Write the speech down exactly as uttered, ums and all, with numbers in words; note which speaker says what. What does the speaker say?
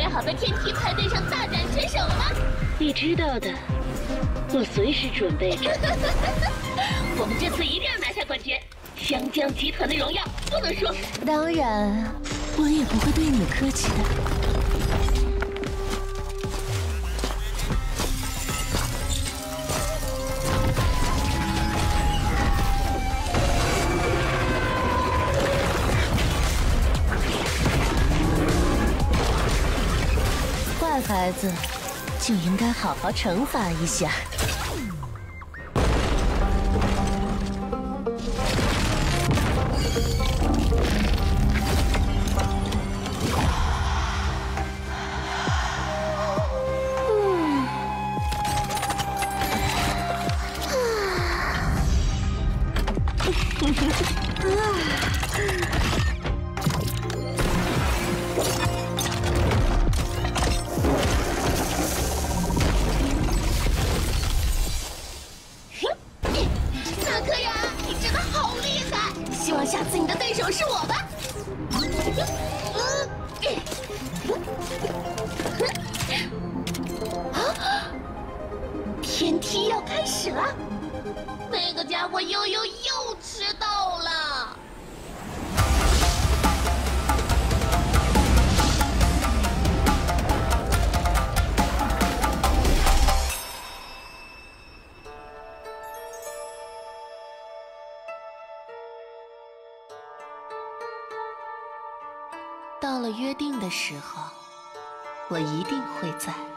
Speaker 1: 备好在天梯派对上大展身手了吗？
Speaker 2: 你知道的，我随时准备着。我们这次一定要拿下冠军，湘江集团的荣耀不能输。
Speaker 3: 当然，我也不会对你客气的。 坏孩子就应该好好惩罚一下。嗯。啊。 希望下次你的对手是我吧。天梯要开始了，那个家伙悠悠又迟到了。到了约定的时候，我一定会在。